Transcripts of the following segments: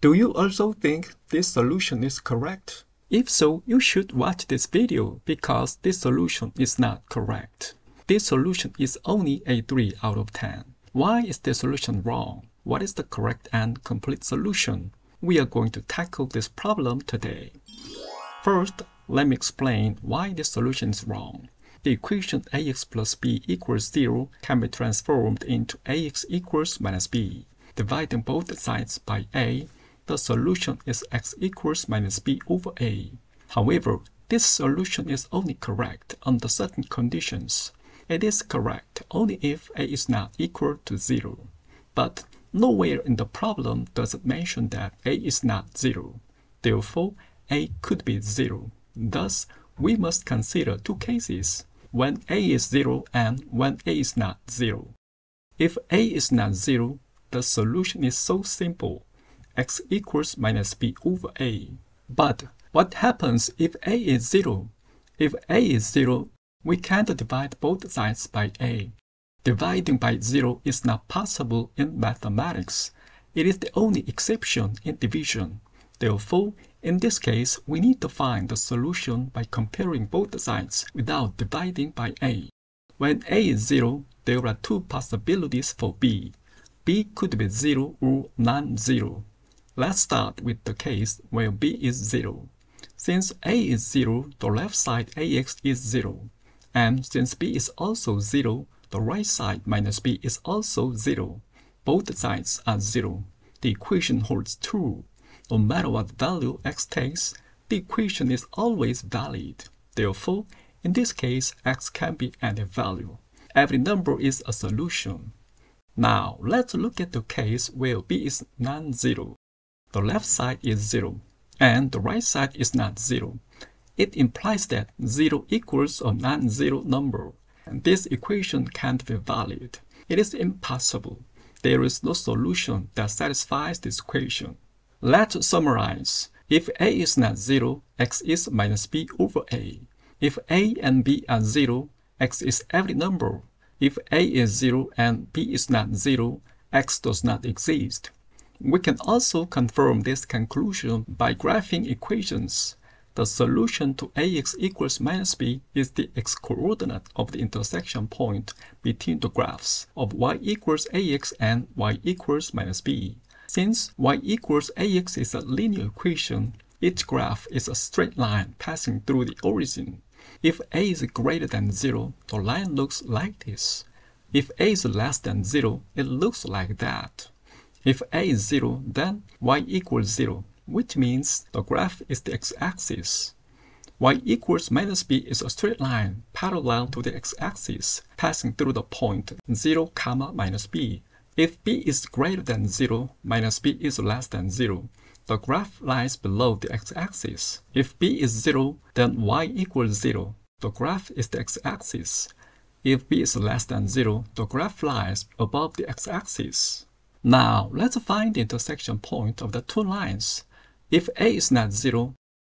Do you also think this solution is correct? If so, you should watch this video because this solution is not correct. This solution is only a 3 out of 10. Why is the solution wrong? What is the correct and complete solution? We are going to tackle this problem today. First, let me explain why this solution is wrong. The equation ax plus b equals 0 can be transformed into ax equals minus b. Dividing both sides by a, the solution is x equals minus b over a. However, this solution is only correct under certain conditions. It is correct only if a is not equal to 0. But nowhere in the problem does it mention that a is not 0. Therefore, a could be 0. Thus, we must consider two cases, when a is 0 and when a is not 0. If a is not 0, the solution is so simple, x equals minus b over a. But what happens if a is 0? If a is 0, we can't divide both sides by a. Dividing by 0 is not possible in mathematics. It is the only exception in division. Therefore, in this case, we need to find the solution by comparing both sides without dividing by a. When a is 0, there are two possibilities for b. b could be 0 or non-zero. Let's start with the case where b is 0. Since a is 0, the left side ax is 0. And since b is also 0, the right side minus b is also 0. Both sides are 0. The equation holds true. No matter what value x takes, the equation is always valid. Therefore, in this case, x can be any value. Every number is a solution. Now, let's look at the case where b is non-zero. The left side is 0, and the right side is not 0. It implies that 0 equals a non-zero number, and this equation can't be valid. It is impossible. There is no solution that satisfies this equation. Let's summarize. If a is not 0, x is minus b over a. If a and b are 0, x is every number. If a is 0 and b is not 0, x does not exist. We can also confirm this conclusion by graphing equations. The solution to ax equals minus b is the x-coordinate of the intersection point between the graphs of y equals ax and y equals minus b. Since y equals ax is a linear equation, each graph is a straight line passing through the origin. If a is greater than 0, the line looks like this. If a is less than 0, it looks like that. If a is 0, then y equals 0, which means the graph is the x-axis. Y equals minus b is a straight line parallel to the x-axis, passing through the point 0, minus b. If b is greater than 0, minus b is less than 0, the graph lies below the x-axis. If b is 0, then y equals 0. The graph is the x-axis. If b is less than 0, the graph lies above the x-axis. Now, let's find the intersection point of the two lines. If a is not 0,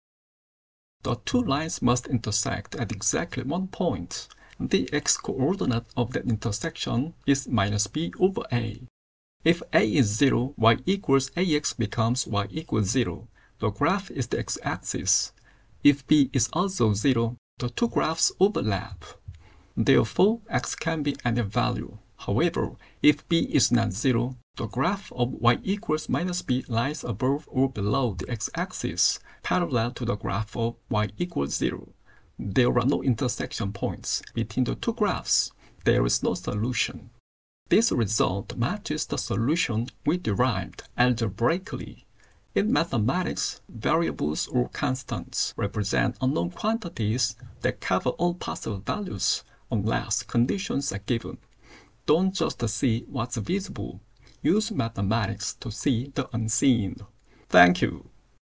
the two lines must intersect at exactly one point. The x-coordinate of that intersection is minus b over a. If a is 0, y equals ax becomes y equals 0. The graph is the x-axis. If b is also 0, the two graphs overlap. Therefore, x can be any value. However, if b is not 0, the graph of y equals minus b lies above or below the x-axis, parallel to the graph of y equals 0. There are no intersection points between the two graphs. There is no solution. This result matches the solution we derived algebraically. In mathematics, variables or constants represent unknown quantities that cover all possible values unless conditions are given. Don't just see what's visible. Use mathematics to see the unseen. Thank you.